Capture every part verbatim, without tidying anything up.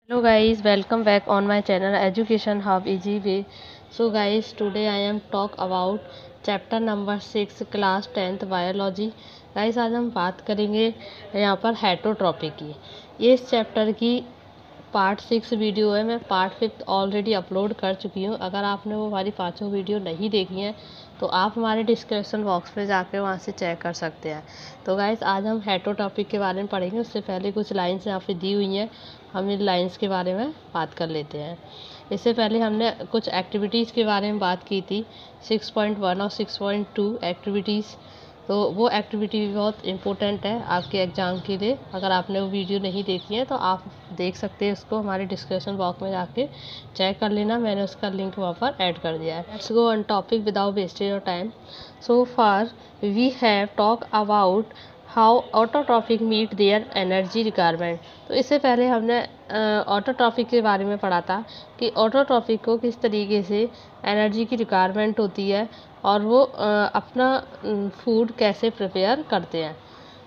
Hello guys, welcome back on my channel Education Hub Easy Way. So guys, today I am talk about chapter number six class tenth biology. Guys, आज हम बात करेंगे यहाँ पर हेटरोट्रॉपी की। ये इस चैप्टर की पार्ट सिक्स वीडियो है। मैं पार्ट फिफ्थ ऑलरेडी अपलोड कर चुकी हूँ। अगर आपने वो हमारी पाँचों वीडियो नहीं देखी हैं तो आप हमारे डिस्क्रिप्शन बॉक्स में जाकर वहाँ से चेक कर सकते हैं। तो गाइस, आज हम हेटरोट्रॉपी के बारे में पढ़ेंगे। उससे पहले कुछ लाइन्स यहाँ पे दी हुई हैं, हम इन लाइन्स के बारे में बात कर लेते हैं। इससे पहले हमने कुछ एक्टिविटीज़ के बारे में बात की थी, सिक्स पॉइंट वन और सिक्स पॉइंट टू एक्टिविटीज़। तो वो एक्टिविटी भी बहुत इम्पोर्टेंट है आपके एग्ज़ाम के लिए। अगर आपने वो वीडियो नहीं देखी है तो आप देख सकते हैं उसको, हमारे डिस्क्रिप्शन बॉक्स में जाके चेक कर लेना। मैंने उसका लिंक वहाँ पर ऐड कर दिया है। Let's go on topic without wastage your time. So far we have talk about how autotrophic meet their energy requirement. तो इससे पहले हमने ऑटोट्रॉफिक के बारे में पढ़ा था कि ऑटोट्रॉफिक को किस तरीके से एनर्जी की रिक्वायरमेंट होती है और वो uh, अपना फूड कैसे प्रिपेयर करते हैं।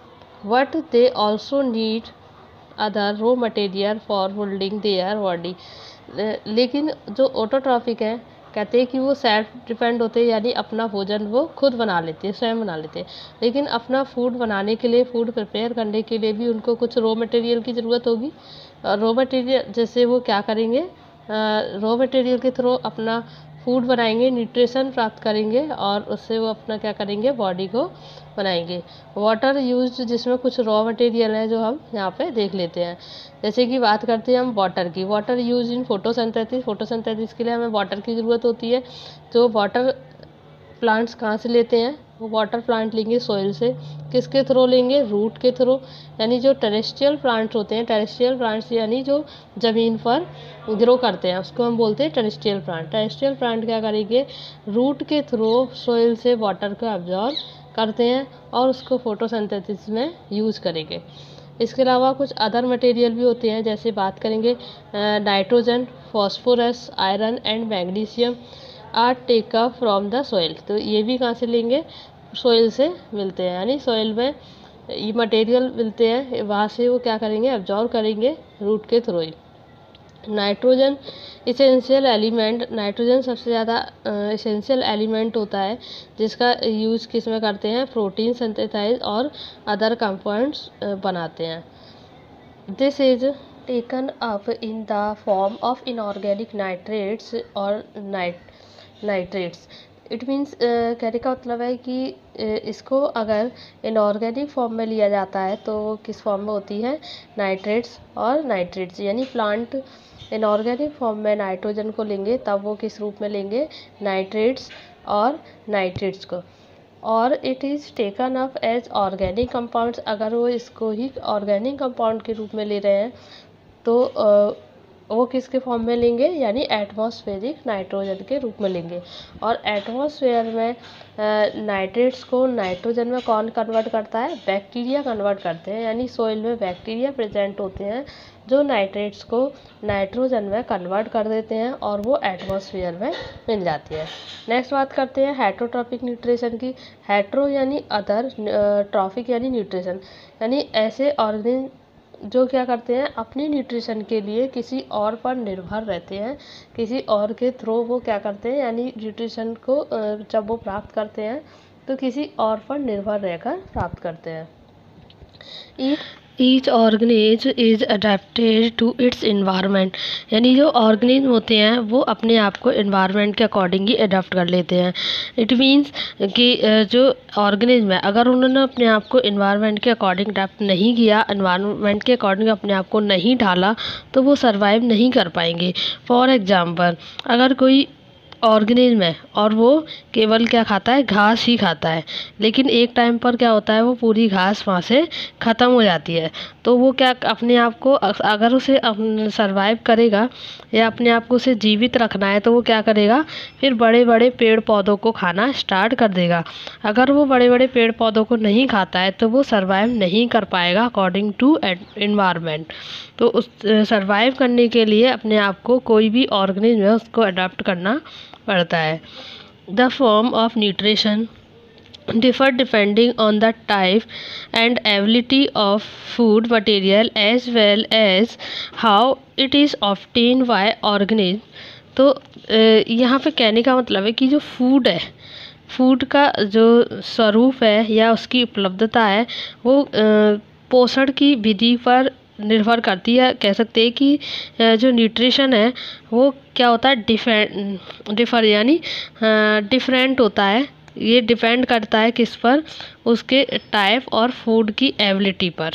What they also need other raw material for holding their body. लेकिन जो ऑटोट्रॉफिक है कहते हैं कि वो सेल्फ डिपेंड होते हैं, यानी अपना भोजन वो खुद बना लेते हैं, स्वयं बना लेते हैं। लेकिन अपना फूड बनाने के लिए, फूड प्रिपेयर करने के लिए भी उनको कुछ रॉ मटेरियल की ज़रूरत होगी। रॉ मटेरियल जैसे वो क्या करेंगे, रॉ मटेरियल के थ्रू अपना फूड बनाएंगे, न्यूट्रिशन प्राप्त करेंगे और उससे वो अपना क्या करेंगे, बॉडी को बनाएंगे। वाटर यूज, जिसमें कुछ रॉ मटेरियल है जो हम यहाँ पे देख लेते हैं। जैसे कि बात करते हैं हम वाटर की। Water use in photosynthesis. Photosynthesis के लिए हमें वाटर की ज़रूरत होती है। तो वाटर प्लांट्स कहाँ से लेते हैं, वो वाटर प्लांट लेंगे सॉइल से। किसके थ्रू लेंगे, रूट के थ्रू। यानी जो टेरेस्ट्रियल प्लांट्स होते हैं, टेरेस्ट्रियल प्लांट्स यानी जो ज़मीन पर ग्रो करते हैं, उसको हम बोलते हैं टेरेस्ट्रियल प्लांट। टेरेस्ट्रियल प्लांट क्या करेंगे, रूट के थ्रू सॉइल से वाटर को अब्जॉर्ब करते हैं और उसको फोटोसिंथेसिस में यूज़ करेंगे। इसके अलावा कुछ अदर मटेरियल भी होते हैं, जैसे बात करेंगे nitrogen, phosphorus, iron and magnesium are take up from the soil. तो ये भी कहाँ से लेंगे, सॉइल से मिलते हैं। यानी सॉइल में ये मटेरियल मिलते हैं, वहाँ से वो क्या करेंगे, अब्जॉर्व करेंगे रूट के थ्रू ही। Nitrogen essential element. नाइट्रोजन सबसे ज़्यादा इसेंशियल एलिमेंट होता है, जिसका यूज़ किस में करते हैं, प्रोटीन सिंथेसाइज और अदर कंपाउंड्स बनाते हैं। This is taken up in the form of inorganic nitrates और नाइट नाइट्रेट्स। इट मीन्स कहने का मतलब है कि uh, इसको अगर इनऑर्गेनिक फॉर्म में लिया जाता है तो वो किस फॉर्म में होती है, नाइट्रेट्स और नाइट्रेट्स। यानी प्लांट इनऑर्गेनिक फॉर्म में नाइट्रोजन को लेंगे तब वो किस रूप में लेंगे, नाइट्रेट्स और नाइट्रेट्स को। और it is taken up as organic compounds. अगर वो इसको ही ऑर्गेनिक कंपाउंड के रूप में ले रहे हैं तो uh, वो किसके फॉर्म में लेंगे, यानी एटमॉस्फेरिक नाइट्रोजन के रूप में लेंगे। और एटमॉस्फेयर में नाइट्रेट्स को नाइट्रोजन में कौन कन्वर्ट करता है, बैक्टीरिया कन्वर्ट करते हैं। यानी सॉइल में बैक्टीरिया प्रेजेंट होते हैं जो नाइट्रेट्स को नाइट्रोजन में कन्वर्ट कर देते हैं और वो एटमॉस्फेयर में मिल जाती है। नेक्स्ट बात करते हैं हेटरोट्रॉपिक न्यूट्रिशन की। हेट्रो यानी अदर, ट्रॉफिक यानी न्यूट्रिशन, यानी ऐसे ऑर्गेनिज्म जो क्या करते हैं, अपनी न्यूट्रिशन के लिए किसी और पर निर्भर रहते हैं, किसी और के थ्रू वो क्या करते हैं, यानी न्यूट्रिशन को जब वो प्राप्त करते हैं तो किसी और पर निर्भर रहकर प्राप्त करते हैं। Each organism is adapted to its environment. यानी जो ऑर्गेनिज्म होते हैं वो अपने आप को इन्वायरमेंट के अकॉर्डिंग ही अडेप्ट कर लेते हैं। इट मीन्स कि जो ऑर्गेनिज्म है, अगर उन्होंने अपने आप को इन्वायरमेंट के अकॉर्डिंग अडेप्ट नहीं किया, इन्वायरमेंट के अकॉर्डिंग अपने आप को नहीं ढाला, तो वो सर्वाइव नहीं कर पाएंगे। फॉर एग्ज़ाम्पल, अगर कोई ऑर्गेनिज्म है और वो केवल क्या खाता है, घास ही खाता है, लेकिन एक टाइम पर क्या होता है, वो पूरी घास वहाँ से ख़त्म हो जाती है। तो वो क्या अपने आप को, अगर उसे सरवाइव करेगा या अपने आप को उसे जीवित रखना है, तो वो क्या करेगा, फिर बड़े बड़े पेड़ पौधों को खाना स्टार्ट कर देगा। अगर वो बड़े बड़े पेड़ पौधों को नहीं खाता है तो वो सरवाइव नहीं कर पाएगा अकॉर्डिंग टू एनवायरनमेंट। तो उस सरवाइव करने के लिए अपने आप को कोई भी ऑर्गेनिज्म है उसको अडॉप्ट करना पड़ता है। The form of nutrition differ depending on the type and ability of food material as well as how it is obtained by organism। तो यहाँ पे कहने का मतलब है कि जो फूड है, फूड का जो स्वरूप है या उसकी उपलब्धता है वो पोषण की विधि पर निर्भर करती है। कह सकते हैं कि जो न्यूट्रिशन है वो क्या होता है, डिफरेंट डिफर यानी डिफरेंट होता है। ये डिपेंड करता है किस पर, उसके टाइप और फूड की एबिलिटी पर।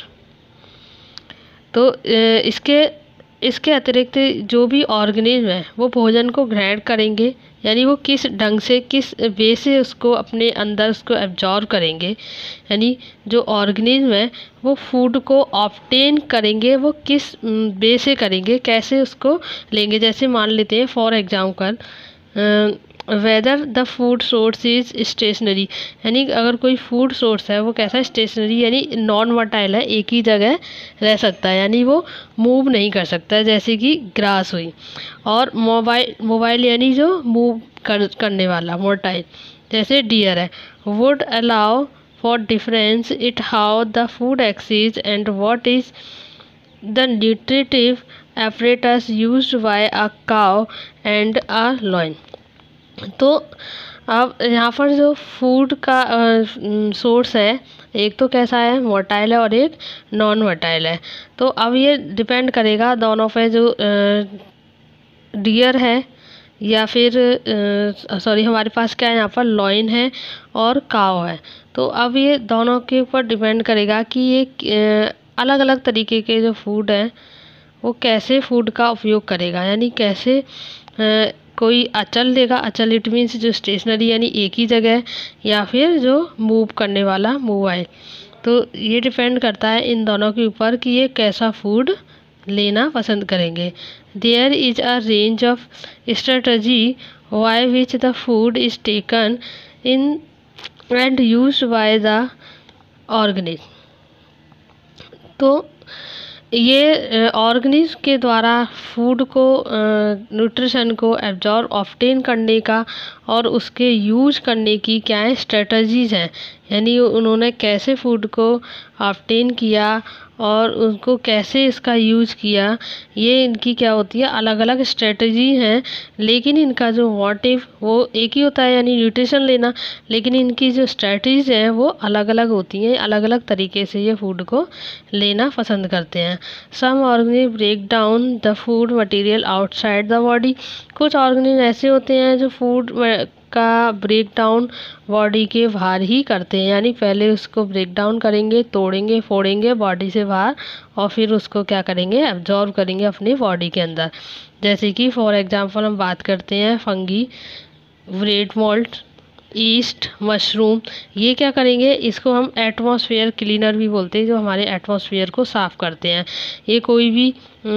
तो इसके इसके अतिरिक्त जो भी ऑर्गेनिज्म है वो भोजन को ग्रहण करेंगे, यानी वो किस ढंग से, किस वे से उसको अपने अंदर उसको एब्जॉर्व करेंगे। यानी जो ऑर्गेनिज्म है वो फूड को ऑब्टेन करेंगे, वो किस वे से करेंगे, कैसे उसको लेंगे। जैसे मान लेते हैं for example whether the food source is stationary, यानी अगर कोई फूड सोर्स है वो कैसा है, स्टेशनरी यानी नॉन वर्टाइल है, एक ही जगह रह सकता है, यानी वो मूव नहीं कर सकता है, जैसे कि ग्रास हुई। और मोबाइल मोबाइल यानी जो मूव कर, करने वाला, मोटाइल, जैसे डियर है। Would allow for difference it how the food access and what is the nutritive apparatus used by a cow and a loin। तो अब यहाँ पर जो फूड का सोर्स है, एक तो कैसा है, मोटाइल है और एक नॉन मोटाइल है। तो अब ये डिपेंड करेगा दोनों पे, जो डियर है या फिर सॉरी हमारे पास क्या है यहाँ पर, लॉइन है और काव है। तो अब ये दोनों के ऊपर डिपेंड करेगा कि ये अलग अलग तरीके के जो फूड हैं वो कैसे फूड का उपयोग करेगा, यानी कैसे आ, कोई अचल देगा। अचल इट मीन्स जो स्टेशनरी यानी एक ही जगह, या फिर जो मूव करने वाला, मोबाइल। तो ये डिपेंड करता है इन दोनों के ऊपर कि ये कैसा फूड लेना पसंद करेंगे। There is a range of strategy by which the food is taken in and used by the organism. तो ये ऑर्गेनिज्म के द्वारा फूड को, न्यूट्रिशन को एब्जॉर्ब ऑब्टेन करने का और उसके यूज करने की क्या है, स्ट्रेटजीज हैं। यानी उन्होंने कैसे फूड को ऑब्टेन किया और उनको कैसे इसका यूज किया, ये इनकी क्या होती है, अलग अलग स्ट्रेटजी हैं। लेकिन इनका जो मोटिव वो एक ही होता है, यानी न्यूट्रिशन लेना। लेकिन इनकी जो स्ट्रेटजीज हैं वो अलग अलग होती हैं, अलग अलग तरीके से ये फूड को लेना पसंद करते हैं। Some organism break down the food material outside the body. कुछ ऑर्गेनिज्म ऐसे होते हैं जो फूड का ब्रेक डाउन बॉडी के बाहर ही करते हैं, यानी पहले उसको ब्रेक डाउन करेंगे, तोड़ेंगे, फोड़ेंगे बॉडी से बाहर, और फिर उसको क्या करेंगे, एब्जॉर्ब करेंगे अपनी बॉडी के अंदर। जैसे कि फॉर एग्जांपल हम बात करते हैं fungi, bread mould, yeast, mushroom. ये क्या करेंगे, इसको हम एटमॉस्फेयर क्लीनर भी बोलते हैं, जो हमारे एटमॉस्फेयर को साफ़ करते हैं। ये कोई भी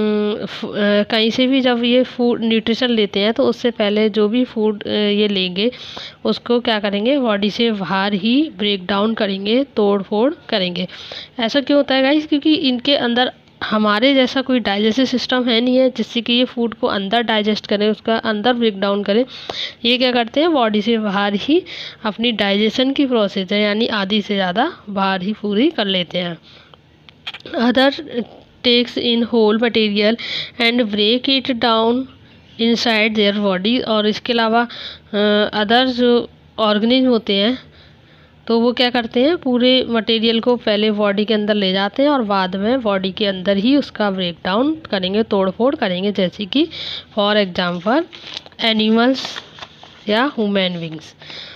कहीं से भी जब ये फूड न्यूट्रिशन लेते हैं तो उससे पहले जो भी फूड ये लेंगे उसको क्या करेंगे, बॉडी से बाहर ही ब्रेक डाउन करेंगे, तोड़ फोड़ करेंगे। ऐसा क्यों होता है गाइस, क्योंकि इनके अंदर हमारे जैसा कोई डाइजेस्टिव सिस्टम है नहीं है जिससे कि ये फूड को अंदर डाइजेस्ट करें, उसका अंदर ब्रेक डाउन करें। ये क्या करते हैं, बॉडी से बाहर ही अपनी डाइजेशन की प्रोसेस है, यानी आधी से ज़्यादा बाहर ही पूरी कर लेते हैं। Other takes in whole material and break it down inside their body. और इसके अलावा अदर जो ऑर्गेनिज्म होते हैं तो वो क्या करते हैं, पूरे मटेरियल को पहले बॉडी के अंदर ले जाते हैं और बाद में बॉडी के अंदर ही उसका ब्रेक डाउन करेंगे, तोड़ फोड़ करेंगे। जैसे कि फॉर एग्जांपल एनिमल्स या human beings.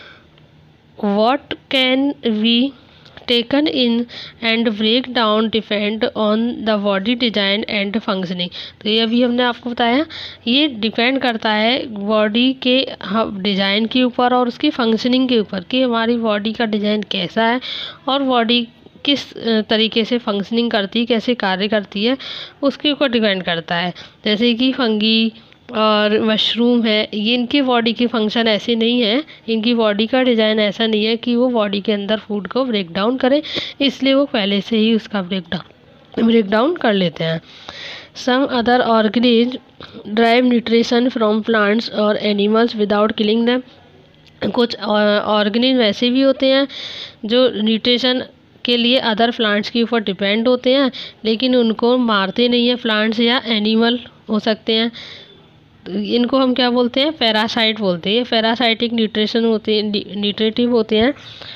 What can we taken in and break down depend on the body design and functioning. तो ये अभी हमने आपको बताया, ये डिपेंड करता है बॉडी के डिज़ाइन के ऊपर और उसकी फंक्शनिंग के ऊपर, कि हमारी बॉडी का डिज़ाइन कैसा है और बॉडी किस तरीके से फंक्शनिंग करती है, कैसे कार्य करती है, उसके ऊपर डिपेंड करता है। जैसे कि फंगी और मशरूम है, ये इनकी बॉडी की फंक्शन ऐसे नहीं है, इनकी बॉडी का डिज़ाइन ऐसा नहीं है कि वो बॉडी के अंदर फूड को ब्रेक डाउन करें, इसलिए वो पहले से ही उसका ब्रेक डाउन ब्रेक डाउन कर लेते हैं। Some other organism drive nutrition from plants और एनिमल्स विदाउट किलिंग देम। कुछ ऑर्गेनिज्म ऐसे भी होते हैं जो न्यूट्रिशन के लिए अदर प्लांट्स के ऊपर डिपेंड होते हैं, लेकिन उनको मारते नहीं हैं। प्लांट्स या एनिमल हो सकते हैं, इनको हम क्या बोलते हैं, पैरासाइट बोलते हैं। पैरासाइटिक न्यूट्रिशन होते हैं, न्यूट्रिटिव होते हैं।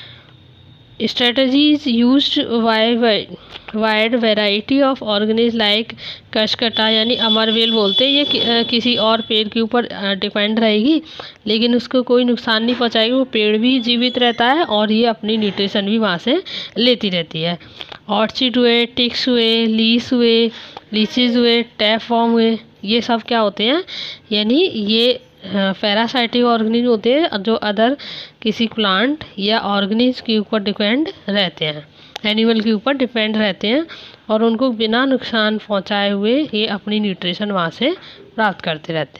Strategies used by wide variety of organism like cuscuta यानी अमरवेल बोलते हैं। ये कि, किसी और पेड़ के ऊपर डिपेंड रहेगी, लेकिन उसको कोई नुकसान नहीं पहुंचाएगी। वो पेड़ भी जीवित रहता है और ये अपनी न्यूट्रिशन भी वहाँ से लेती रहती है। ऑर्चिड हुए, टिक्स हुए, लीस हुए, लीचीज हुए, टैपवॉर्म हुए, ये सब क्या होते हैं, यानी ये पैरासाइटिक ऑर्गेनिज्म होते हैं जो अदर किसी प्लांट या ऑर्गेनिज्म के ऊपर डिपेंड रहते हैं, एनिमल के ऊपर डिपेंड रहते हैं, और उनको बिना नुकसान पहुंचाए हुए ये अपनी न्यूट्रिशन वहाँ से प्राप्त करते रहते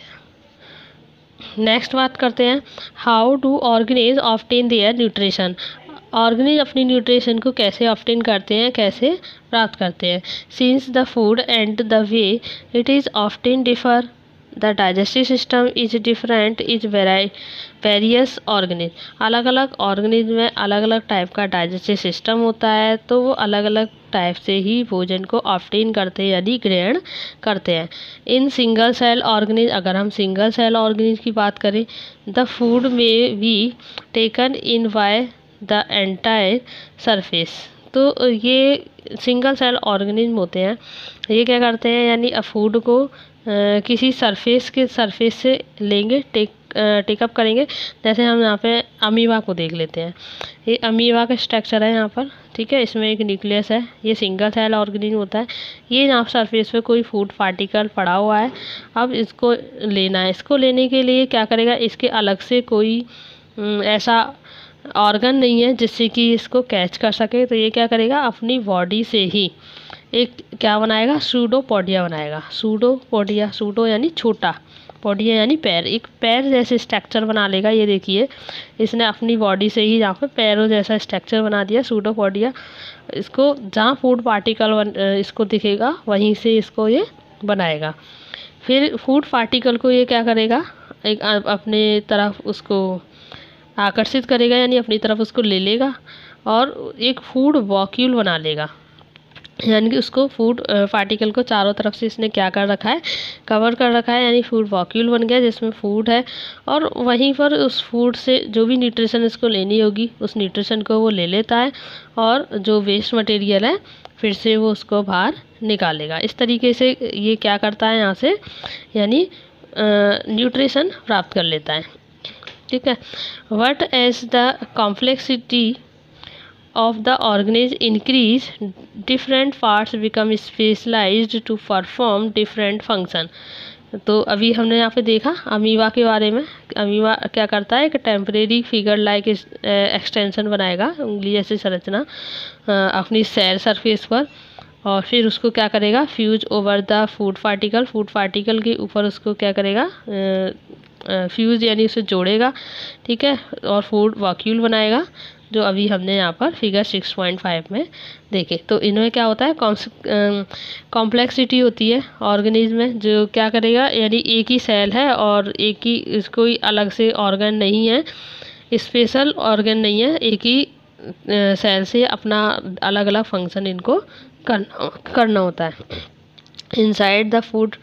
हैं। नेक्स्ट बात करते हैं, how do organism obtain their nutrition. Organism अपनी न्यूट्रिशन को कैसे ऑब्टेन करते हैं, कैसे प्राप्त करते हैं। Since the food and the way it is obtain differ, the digestive system is different is vary various organism. अलग अलग ऑर्गेनिज्म में अलग अलग टाइप का डाइजेस्टिव सिस्टम होता है, तो वो अलग अलग टाइप से ही भोजन को ऑब्टेन करते हैं यानी ग्रहण करते हैं। इन सिंगल सेल ऑर्गेनिज्म, अगर हम सिंगल सेल ऑर्गेनिज्म की बात करें, the food may be taken in by the entire surface. तो ये सिंगल सेल ऑर्गेनिज्म होते हैं, ये क्या करते हैं, यानी फूड को आ, किसी सरफेस के सरफेस से लेंगे, टेक टेकअप करेंगे। जैसे हम यहाँ पे अमीबा को देख लेते हैं, ये अमीबा का स्ट्रक्चर है यहाँ पर, ठीक है। इसमें एक न्यूक्लियस है, ये सिंगल सेल ऑर्गेनिज्म होता है। ये यहाँ सरफेस पे कोई फूड पार्टिकल पड़ा हुआ है, अब इसको लेना है। इसको लेने के लिए क्या करेगा, इसके अलग से कोई ऐसा ऑर्गन नहीं है जिससे कि इसको कैच कर सके, तो ये क्या करेगा, अपनी बॉडी से ही एक क्या बनाएगा, सूडोपोडिया बनाएगा। सूडोपोडिया, सूडो यानी छोटा, पोडिया यानी पैर, एक पैर जैसे स्ट्रक्चर बना लेगा। ये देखिए, इसने अपनी बॉडी से ही यहाँ पे पैरों जैसा स्ट्रक्चर बना दिया, सूडोपोडिया। इसको जहाँ फूड पार्टिकल बन, इसको दिखेगा वहीं से इसको ये बनाएगा। फिर फूड पार्टिकल को ये क्या करेगा, एक अपने तरफ उसको आकर्षित करेगा, यानी अपनी तरफ उसको ले लेगा और एक फूड वॉक्यूल बना लेगा। यानी कि उसको फूड पार्टिकल को चारों तरफ से इसने क्या कर रखा है, कवर कर रखा है, यानी फूड वॉक्यूल बन गया जिसमें फूड है, और वहीं पर उस फूड से जो भी न्यूट्रिशन इसको लेनी होगी उस न्यूट्रिशन को वो ले लेता है, और जो वेस्ट मटेरियल है फिर से वो उसको बाहर निकालेगा। इस तरीके से ये क्या करता है, यहाँ से यानी न्यूट्रिशन प्राप्त कर लेता है, ठीक है। What as the complexity of the organism increase, different parts become specialized to perform different function। तो अभी हमने यहाँ पे देखा अमीबा के बारे में। अमीबा क्या करता है, एक टेम्परेरी फिगर लाइक एक्सटेंशन बनाएगा, उंगली जैसी संरचना अपनी सेल सरफेस पर, और फिर उसको क्या करेगा, fuse over the food particle, food particle के ऊपर उसको क्या करेगा, फ्यूज यानी उसे जोड़ेगा, ठीक है, और फूड वॉक्यूल बनाएगा, जो अभी हमने यहाँ पर फिगर सिक्स पॉइंट फाइव में देखे। तो इनमें क्या होता है, कॉम्प्लेक्सिटी होती है ऑर्गेनिज्म में, जो क्या करेगा, यानी एक ही सेल है और एक ही कोई अलग से ऑर्गन नहीं है, स्पेशल ऑर्गन नहीं है, एक ही सेल से अपना अलग अलग फंक्शन इनको करना करना होता है। Inside the food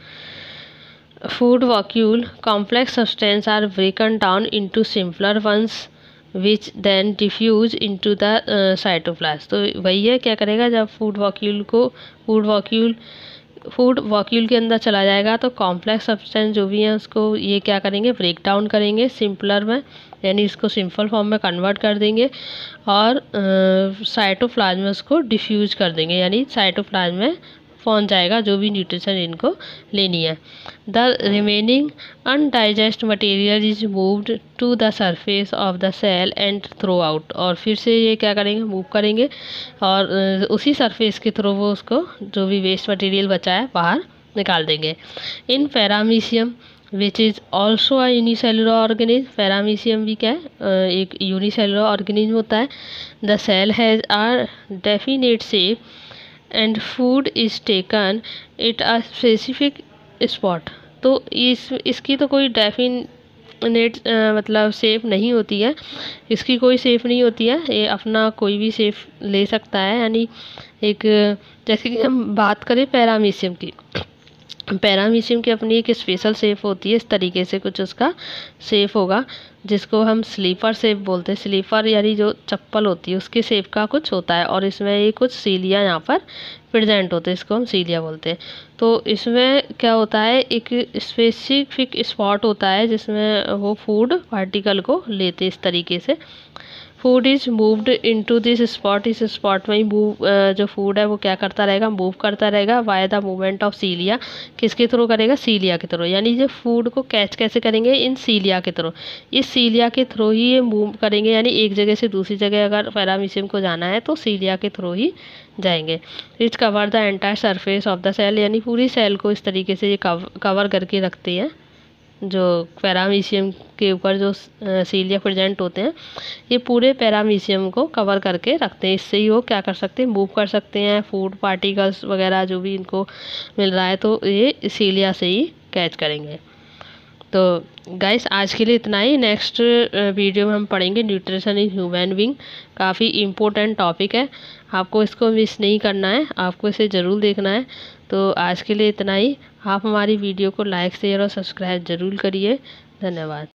food vacuole complex substance are broken down into simpler ones which then diffuse into the cytoplasm. तो वही है, क्या करेगा, जब फूड वॉक्यूल को फूड वॉक्यूल फूड वॉक्यूल के अंदर चला जाएगा तो कॉम्प्लेक्स सब्सटेंस जो भी हैं उसको ये क्या करेंगे, ब्रेक डाउन करेंगे सिंपलर में, यानी इसको सिंपल फॉर्म में कन्वर्ट कर देंगे, और साइटोप्लाज्म में उसको डिफ्यूज कर देंगे, यानी साइटोप्लाज्म में पहुंच जाएगा जो भी न्यूट्रिशन इनको लेनी है। The remaining undigested material is moved to the surface of the cell and throw out. और फिर से ये क्या करेंगे, मूव करेंगे और उसी सरफेस के थ्रू वो उसको जो भी वेस्ट मटेरियल बचा है बाहर निकाल देंगे। In paramecium which is also a unicellular organism, paramecium भी क्या है, एक यूनिसेलुलर ऑर्गेनिज्म होता है। The cell has a definite shape and food is taken it a specific spot. तो इस इसकी तो कोई डेफिन नेट मतलब शेप नहीं होती है, इसकी कोई शेप नहीं होती है, ये अपना कोई भी शेप ले सकता है। यानी एक जैसे कि हम बात करें पैरामीशियम की, पैरामीशियम की अपनी एक स्पेशल शेप होती है, इस तरीके से कुछ उसका शेप होगा, जिसको हम स्लीपर शेप बोलते हैं। स्लीपर यानी जो चप्पल होती है उसके शेप का कुछ होता है, और इसमें ये कुछ सीलियाँ यहाँ पर प्रेजेंट होते हैं, इसको हम सीलिया बोलते हैं। तो इसमें क्या होता है, एक स्पेसिफिक स्पॉट होता है जिसमें वो फूड पार्टिकल को लेते हैं इस तरीके से। Food is moved into this spot, इस स्पॉट में ही मूव जो फूड है वो क्या करता रहेगा, मूव करता रहेगा by the movement of cilia. किसके थ्रू करेगा, सीलिया के थ्रू। यानी जो फूड को कैच कैसे करेंगे, इन सीलिया के थ्रू, इस सीलिया के थ्रू ही ये मूव करेंगे। यानी एक जगह से दूसरी जगह अगर पैरामीशियम को जाना है तो सीलिया के थ्रू ही जाएंगे। It cover the entire surface of the cell, यानी पूरी सेल को इस तरीके से ये कवर करके रखते हैं। जो पैरामीशियम के ऊपर जो सीलिया प्रेजेंट होते हैं, ये पूरे पैरामीशियम को कवर करके रखते हैं। इससे ही वो क्या कर सकते हैं, मूव कर सकते हैं, फूड पार्टिकल्स वगैरह जो भी इनको मिल रहा है तो ये सीलिया से ही कैच करेंगे। तो गाइस आज के लिए इतना ही। नेक्स्ट वीडियो में हम पढ़ेंगे न्यूट्रिशन इन ह्यूमन बीइंग। काफ़ी इम्पोर्टेंट टॉपिक है, आपको इसको मिस नहीं करना है, आपको इसे ज़रूर देखना है। तो आज के लिए इतना ही। आप हमारी वीडियो को लाइक शेयर और सब्सक्राइब ज़रूर करिए। धन्यवाद।